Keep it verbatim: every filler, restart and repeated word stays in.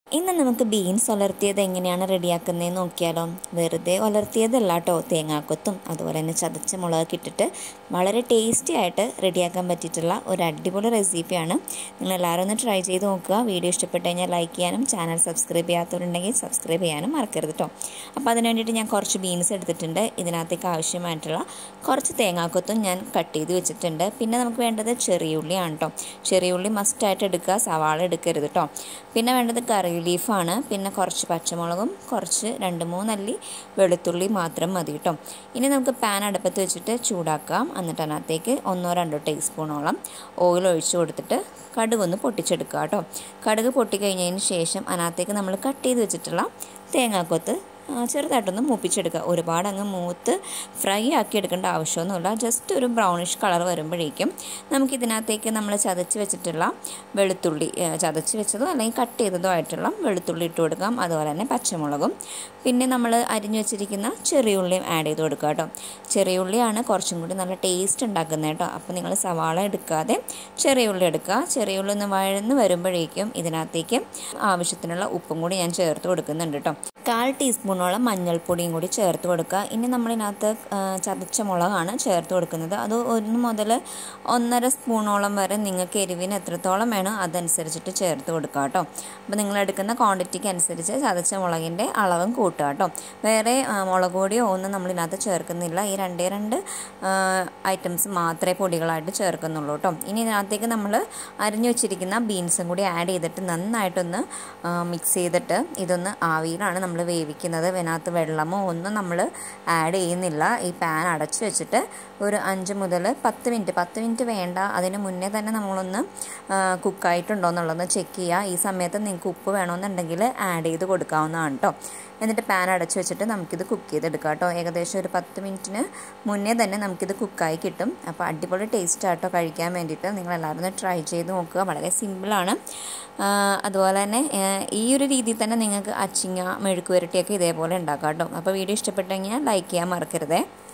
ഇന്ന് നമുക്ക് ബീൻസ് ഉലർത്തിയത് എങ്ങനെയാണ് റെഡിയാക്കുന്നതെന്ന് നോക്കിയാലോ. വെറുതെ ഉലർത്തിയതല്ല കേട്ടോ, തേങ്ങാക്കൊത്തും അതുപോലെ തന്നെ ചതച്ച മുളകൊക്കെ ഇട്ടിട്ട് വളരെ ടേസ്റ്റി ആയിട്ട് റെഡിയാക്കാൻ പറ്റിയിട്ടുള്ള ഒരു അടിപൊളി റെസിപ്പിയാണ്. നിങ്ങൾ എല്ലാവരും ഒന്ന് ട്രൈ ചെയ്ത് നോക്കുക. വീഡിയോ ഇഷ്ടപ്പെട്ട് കഴിഞ്ഞാൽ ലൈക്ക് ചെയ്യാനും ചാനൽ സബ്സ്ക്രൈബ് ചെയ്യാത്തവരുണ്ടെങ്കിൽ സബ്സ്ക്രൈബ് ചെയ്യാനും മറക്കരുത് കേട്ടോ. അപ്പോൾ അതിന് വേണ്ടിയിട്ട് ഞാൻ കുറച്ച് ബീൻസ് എടുത്തിട്ടുണ്ട്. ഇതിനകത്തേക്ക് ആവശ്യമായിട്ടുള്ള കുറച്ച് തേങ്ങാക്കൊത്തും ഞാൻ കട്ട് ചെയ്ത് വെച്ചിട്ടുണ്ട്. പിന്നെ നമുക്ക് വേണ്ടത് ചെറിയ ഉള്ളിയാണ് കേട്ടോ. ചെറിയ ഉള്ളി മസ്റ്റായിട്ട് എടുക്കുക, സവാള എടുക്കരുത് കേട്ടോ. പിന്നെ വേണ്ടത് കറി ലീഫാണ്. പിന്നെ കുറച്ച് പച്ചമുളകും കുറച്ച് രണ്ട് മൂന്നല്ലി വെളുത്തുള്ളി മാത്രം മതി കേട്ടോ. ഇനി നമുക്ക് പാൻ അടുപ്പത്ത് വെച്ചിട്ട് ചൂടാക്കാം. എന്നിട്ട് അതിനകത്തേക്ക് ഒന്നോ രണ്ടോ ടീസ്പൂണോളം ഓയിൽ ഒഴിച്ചു കൊടുത്തിട്ട് കടുകൊന്ന് പൊട്ടിച്ചെടുക്കുക കേട്ടോ. കടുക് പൊട്ടിക്കഴിഞ്ഞതിന് ശേഷം അതിനകത്തേക്ക് നമ്മൾ കട്ട് ചെയ്ത് വെച്ചിട്ടുള്ള തേങ്ങാക്കൊത്ത് ചെറുതായിട്ടൊന്ന് മൂപ്പിച്ചെടുക്കുക. ഒരുപാട് അങ്ങ് മൂത്ത് ഫ്രൈ ആക്കി എടുക്കേണ്ട ആവശ്യമൊന്നുമില്ല. ജസ്റ്റ് ഒരു ബ്രൗണിഷ് കളർ വരുമ്പോഴേക്കും നമുക്കിതിനകത്തേക്ക് നമ്മൾ ചതച്ച് വെച്ചിട്ടുള്ള വെളുത്തുള്ളി, ചതച്ച് വെച്ചതോ അല്ലെങ്കിൽ കട്ട് ചെയ്തതോ ആയിട്ടുള്ള വെളുത്തുള്ളി ഇട്ട് കൊടുക്കാം. അതുപോലെ തന്നെ പച്ചമുളകും പിന്നെ നമ്മൾ അരിഞ്ഞു വെച്ചിരിക്കുന്ന ചെറിയ ഉള്ളിയും ആഡ് ചെയ്ത് കൊടുക്കുക കേട്ടോ. ചെറിയ ഉള്ളിയാണ് കുറച്ചും കൂടി നല്ല ടേസ്റ്റ് ഉണ്ടാക്കുന്നത് കേട്ടോ. അപ്പോൾ നിങ്ങൾ സവാള എടുക്കാതെ ചെറിയ ഉള്ളി എടുക്കുക. ചെറിയ ഉള്ളി ഒന്ന് വഴന്ന് വരുമ്പോഴേക്കും ഇതിനകത്തേക്ക് ആവശ്യത്തിനുള്ള ഉപ്പും കൂടി ഞാൻ ചേർത്ത് കൊടുക്കുന്നുണ്ട് കേട്ടോ. കാൽ ടീസ്പൂണോളം മഞ്ഞൾപ്പൊടിയും കൂടി ചേർത്ത് കൊടുക്കുക. ഇനി നമ്മളിതിനകത്ത് ചതച്ച മുളകാണ് ചേർത്ത് കൊടുക്കുന്നത്. അത് ഒന്ന് മുതൽ ഒന്നര സ്പൂണോളം വരെ നിങ്ങൾക്ക് എരിവിന് എത്രത്തോളം വേണോ അതനുസരിച്ചിട്ട് ചേർത്ത് കൊടുക്കുക കേട്ടോ. അപ്പോൾ നിങ്ങളെടുക്കുന്ന ക്വാണ്ടിറ്റിക്ക് അനുസരിച്ച് ചതച്ച മുളകിൻ്റെ അളവും കൂട്ടുക കേട്ടോ. വേറെ മുളക് പൊടിയോ ഒന്നും നമ്മളിതിനകത്ത് ചേർക്കുന്നില്ല. ഈ രണ്ടേ രണ്ട് ഐറ്റംസ് മാത്രമേ പൊടികളായിട്ട് ചേർക്കുന്നുള്ളൂ കേട്ടോ. ഇനി ഇതിനകത്തേക്ക് നമ്മൾ അരിഞ്ഞു വെച്ചിരിക്കുന്ന ബീൻസും കൂടി ആഡ് ചെയ്തിട്ട് നന്നായിട്ടൊന്ന് മിക്സ് ചെയ്തിട്ട് ഇതൊന്ന് ആവിയിലാണ് നമ്മൾ വേവിക്കുന്നത്. ഇതിനകത്ത് വെള്ളമോ ഒന്നും നമ്മൾ ആഡ് ചെയ്യുന്നില്ല. ഈ പാൻ അടച്ചു വെച്ചിട്ട് ഒരു അഞ്ച് മുതൽ പത്ത് മിനിറ്റ് പത്ത് മിനിറ്റ് വേണ്ട, അതിന് മുന്നേ തന്നെ നമ്മളൊന്ന് കുക്കായിട്ടുണ്ടോ എന്നുള്ളതൊന്ന് ചെക്ക് ചെയ്യുക. ഈ സമയത്ത് നിങ്ങൾക്ക് ഉപ്പ് വേണമെന്നുണ്ടെങ്കിൽ ആഡ് ചെയ്ത് കൊടുക്കാവുന്നതാണ് കേട്ടോ. എന്നിട്ട് പാൻ അടച്ചു വെച്ചിട്ട് നമുക്കിത് കുക്ക് ചെയ്തെടുക്കാം കേട്ടോ. ഏകദേശം ഒരു പത്ത് മിനിറ്റിന് മുന്നേ തന്നെ നമുക്കിത് കുക്കായി കിട്ടും. അപ്പോൾ അടിപൊളി ടേസ്റ്റ് ആട്ടോ കഴിക്കാൻ വേണ്ടിയിട്ട്. നിങ്ങളെല്ലാവരും ഒന്ന് ട്രൈ ചെയ്ത് നോക്കുക. വളരെ സിമ്പിളാണ്. അതുപോലെ തന്നെ ഈ ഒരു രീതിയിൽ തന്നെ നിങ്ങൾക്ക് അച്ചിങ്ങ മെഴുക്ക് പുരട്ടിയൊക്കെ ഇതേപോലെ ഉണ്ടാക്കാം കേട്ടോ. അപ്പോൾ വീഡിയോ ഇഷ്ടപ്പെട്ടെങ്കിൽ ലൈക്ക് ചെയ്യാൻ മറക്കരുതേ.